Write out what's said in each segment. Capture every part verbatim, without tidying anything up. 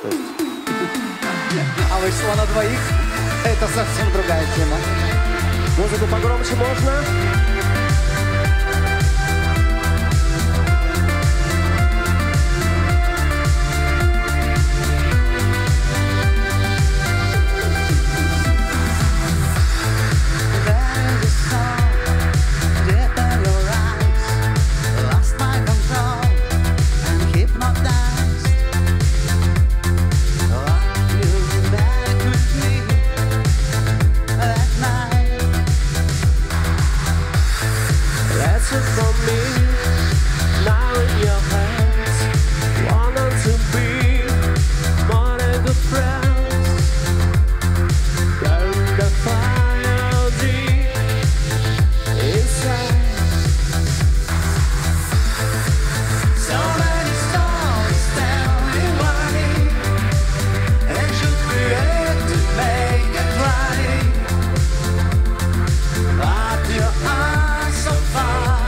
То есть... А вышло на двоих. Это совсем другая тема. Музыку погромче можно? For me, now in your hands, wanting to be more than good friends. Burn the fire deep inside. So many stories standing running, and should create to make it right. But your eyes are far.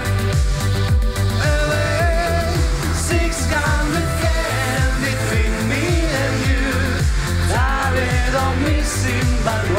But